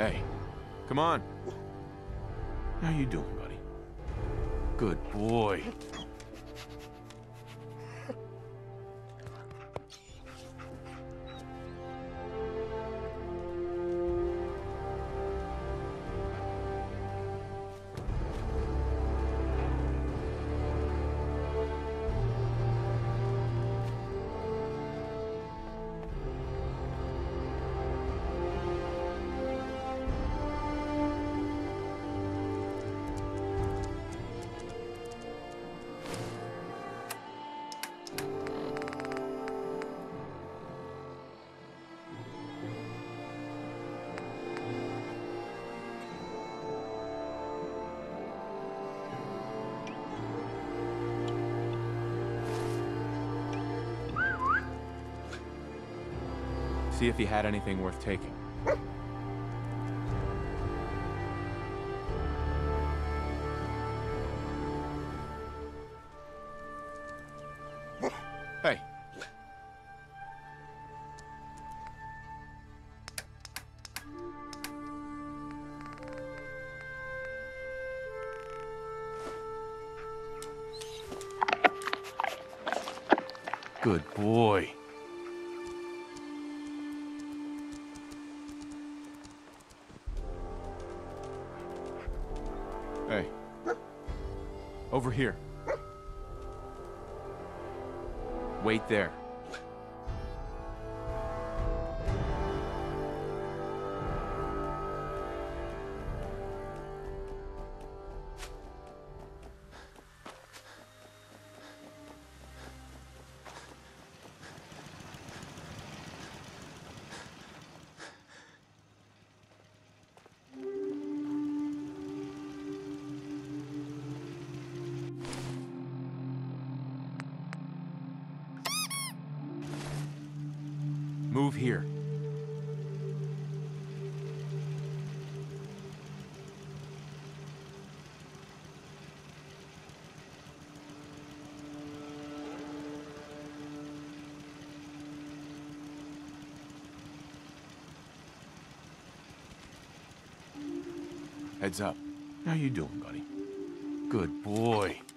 Hey, come on. How you doing, buddy? Good boy. See if he had anything worth taking. Hey. Good boy. Hey. Over here. Wait there. Move here. Heads up. How you doing, buddy? Good boy.